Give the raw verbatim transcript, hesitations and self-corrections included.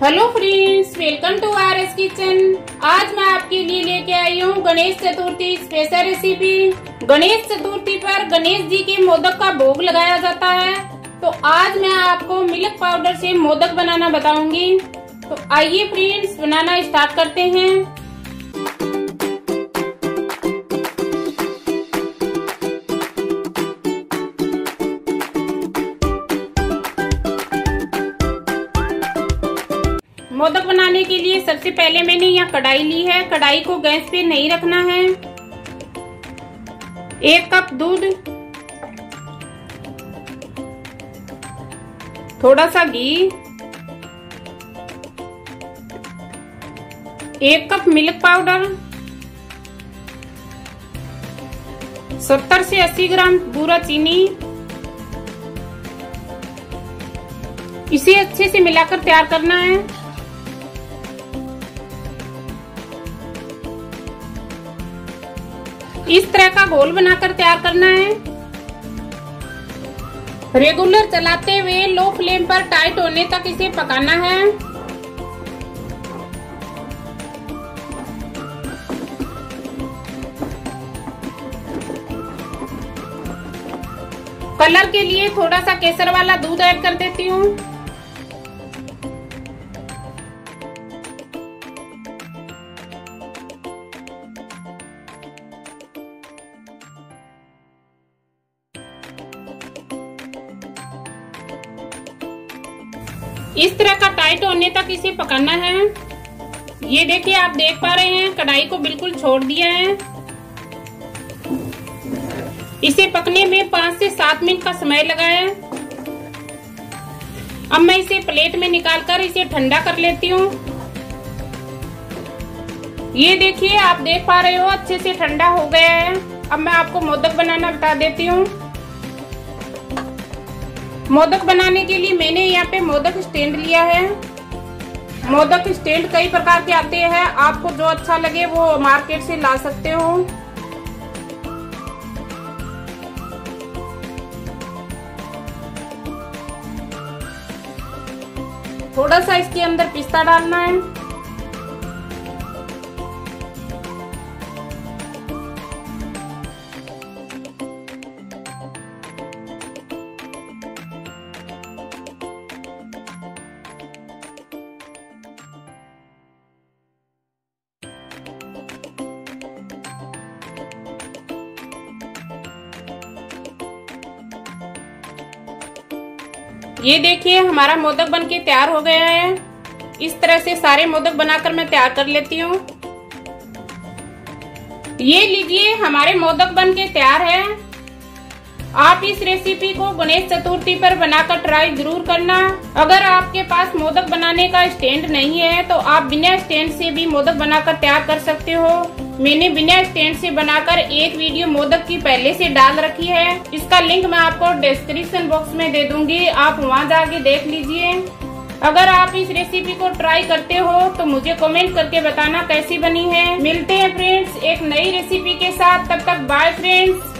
Hello friends, welcome to R S kitchen. आज मैं आपके लिए लेके आई हूँ गणेश चतुर्थी स्पेशल रेसिपी। गणेश चतुर्थी पर गणेश जी के मोदक का भोग लगाया जाता है, तो आज मैं आपको मिल्क पाउडर से मोदक बनाना बताऊंगी। तो आइए फ्रेंड्स, बनाना स्टार्ट करते हैं। मोदक बनाने के लिए सबसे पहले मैंने यहाँ कढ़ाई ली है। कढ़ाई को गैस पे नहीं रखना है। एक कप दूध, थोड़ा सा घी, एक कप मिल्क पाउडर, सत्तर से अस्सी ग्राम बूरा चीनी। इसे अच्छे से मिलाकर तैयार करना है। इस तरह का घोल बनाकर तैयार करना है। रेगुलर चलाते हुए लो फ्लेम पर टाइट होने तक इसे पकाना है। कलर के लिए थोड़ा सा केसर वाला दूध ऐड कर देती हूँ। इस तरह का टाइट होने तक इसे पकाना है। ये देखिए, आप देख पा रहे हैं कढ़ाई को बिल्कुल छोड़ दिया है। इसे पकने में पाँच से सात मिनट का समय लगा है। अब मैं इसे प्लेट में निकालकर इसे ठंडा कर लेती हूँ। ये देखिए, आप देख पा रहे हो अच्छे से ठंडा हो गया है। अब मैं आपको मोदक बनाना बता देती हूँ। मोदक बनाने के लिए मैंने यहाँ पे मोदक स्टैंड लिया है। मोदक स्टैंड कई प्रकार के आते हैं, आपको जो अच्छा लगे वो मार्केट से ला सकते हो। थोड़ा सा इसके अंदर पिस्ता डालना है। ये देखिए, हमारा मोदक बनके तैयार हो गया है। इस तरह से सारे मोदक बनाकर मैं तैयार कर लेती हूँ। ये लीजिए, हमारे मोदक बनके तैयार है। आप इस रेसिपी को गणेश चतुर्थी पर बनाकर ट्राई जरूर करना। अगर आपके पास मोदक बनाने का स्टैंड नहीं है तो आप बिना स्टैंड से भी मोदक बनाकर तैयार कर सकते हो। मैंने बिना स्टैंड से बनाकर एक वीडियो मोदक की पहले से डाल रखी है। इसका लिंक मैं आपको डिस्क्रिप्शन बॉक्स में दे दूंगी, आप वहां जाके देख लीजिए। अगर आप इस रेसिपी को ट्राई करते हो तो मुझे कमेंट करके बताना कैसी बनी है। मिलते हैं फ्रेंड्स एक नई रेसिपी के साथ, तब तक बाय फ्रेंड्स।